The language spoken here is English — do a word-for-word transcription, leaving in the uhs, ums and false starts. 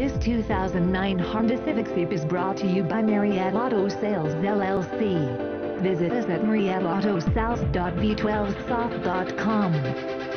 This two thousand nine Honda Civic Coupe is brought to you by Mariette Auto Sales L L C. Visit us at mariette auto sales dot v twelve soft dot com.